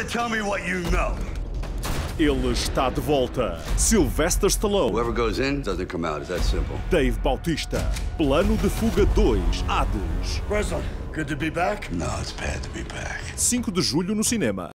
tell me what you know. Ele está de volta. Sylvester Stallone. Whoever goes in doesn't come out. It's that simple. Dave Bautista. Plano de Fuga 2. Hades. Breslin, good to be back. No, it's bad to be back. 5 de julho no cinema.